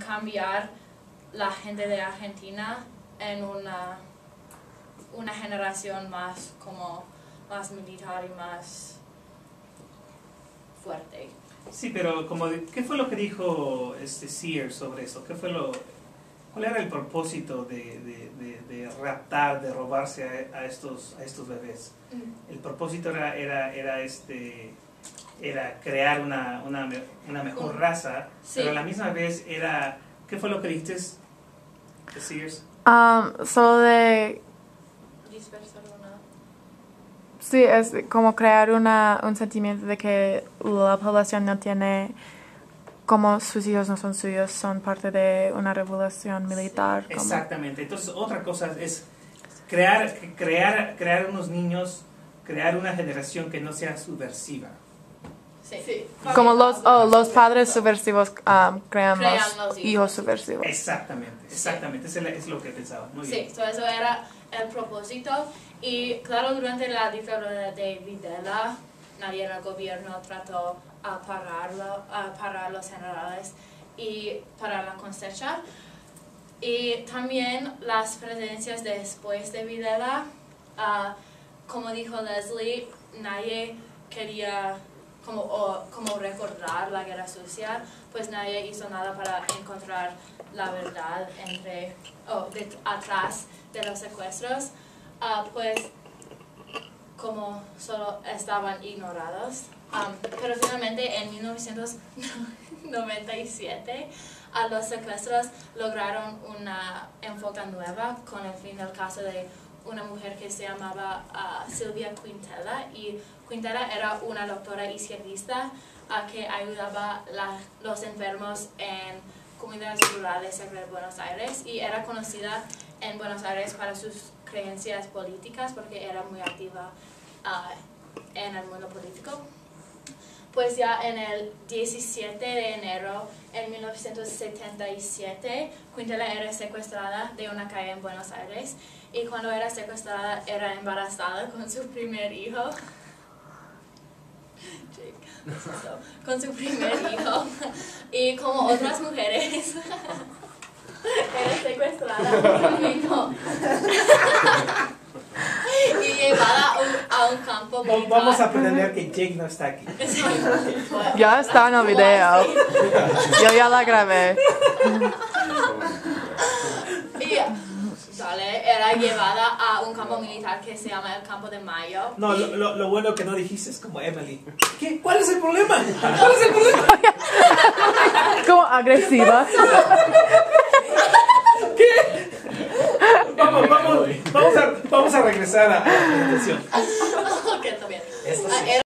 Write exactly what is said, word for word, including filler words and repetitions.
cambiar la gente de Argentina en una, una generación más como más militar y más fuerte. Sí, pero como de, ¿qué fue lo que dijo este Sears sobre eso? ¿Qué fue lo, ¿Cuál era el propósito de, de, de, de raptar, de robarse a, a, estos, a estos bebés? Mm. El propósito era, era, era, este, era crear una, una, una mejor mm. raza, sí. Pero a la misma vez era... ¿Qué fue lo que dijiste de Sears? Um, solo de... Dispersar una... Sí, es como crear una, un sentimiento de que la población no tiene, como sus hijos no son suyos, son parte de una revolución militar. Sí, exactamente. Entonces, otra cosa es crear, crear, crear unos niños, crear una generación que no sea subversiva. Sí. Sí. Como los, oh, los padres subversivos um, crean, crean los, los hijos, hijos subversivos. Exactamente, exactamente. Sí. Eso es lo que pensaba. Muy sí, bien. So eso era el propósito. Y claro, durante la dictadura de Videla, nadie en el gobierno trató a pararlo, a parar los generales y parar la cosecha. Y también las presidencias después de Videla, uh, como dijo Leslie, nadie quería como, o, como recordar la guerra sucia, pues nadie hizo nada para encontrar la verdad entre, oh, de, atrás de los secuestros. Uh, pues como solo estaban ignorados. Um, pero finalmente en mil novecientos noventa y siete uh, los secuestros lograron una enfoque nueva con el fin del caso de una mujer que se llamaba uh, Silvia Quintela, y Quintela era una doctora izquierdista uh, que ayudaba a los enfermos en comunidades rurales de Buenos Aires, y era conocida en Buenos Aires para sus creencias políticas porque era muy activa uh, en el mundo político. Pues ya en el diecisiete de enero de mil novecientos setenta y siete, Quintela era secuestrada de una calle en Buenos Aires, y cuando era secuestrada era embarazada con su primer hijo. con su primer hijo, y como otras mujeres era secuestrada por un hijo y llevada a un, a un campo militar. Vamos a pretender que Jake no está aquí. Ya está en el video. Yo ya la grabé. Y dale, era llevada a un campo militar que se llama el Campo de Mayo. No, lo, lo, lo bueno que no dijiste es como Emily. ¿Qué? ¿Cuál es el problema? ¿Cuál es el problema? Como agresiva. ¿Qué? Vamos, vamos, vamos a, vamos a regresar a, a la presentación. Ok, está bien.